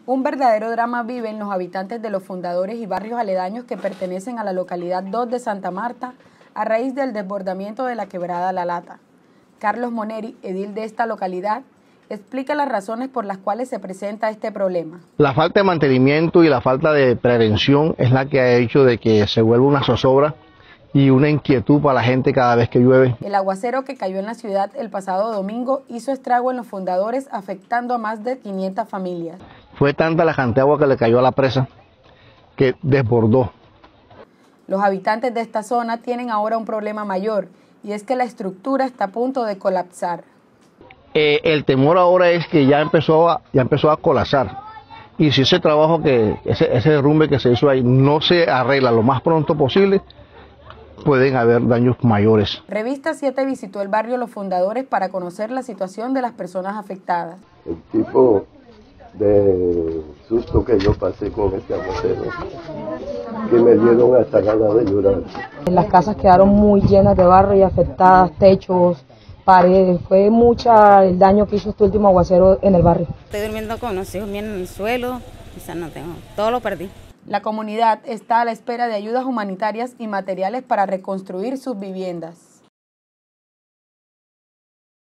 Un verdadero drama viven los habitantes de los fundadores y barrios aledaños que pertenecen a la localidad 2 de Santa Marta a raíz del desbordamiento de la quebrada La Lata. Carlos Moneri, edil de esta localidad, explica las razones por las cuales se presenta este problema. La falta de mantenimiento y la falta de prevención es la que ha hecho de que se vuelva una zozobra y una inquietud para la gente cada vez que llueve. El aguacero que cayó en la ciudad el pasado domingo hizo estrago en los fundadores, afectando a más de 500 familias. Fue tanta la cantidad de agua que le cayó a la presa que desbordó. Los habitantes de esta zona tienen ahora un problema mayor, y es que la estructura está a punto de colapsar. El temor ahora es que ya empezó a colapsar. Y si ese trabajo, ese derrumbe que se hizo ahí no se arregla lo más pronto posible, pueden haber daños mayores. Revista 7 visitó el barrio Los Fundadores para conocer la situación de las personas afectadas. El tipo de susto que yo pasé con este aguacero, que me dieron hasta ganas de llorar. Las casas quedaron muy llenas de barro y afectadas, techos, paredes. Fue mucha el daño que hizo este último aguacero en el barrio. Estoy durmiendo con los hijos bien en el suelo, quizás no tengo, todo lo perdí. La comunidad está a la espera de ayudas humanitarias y materiales para reconstruir sus viviendas.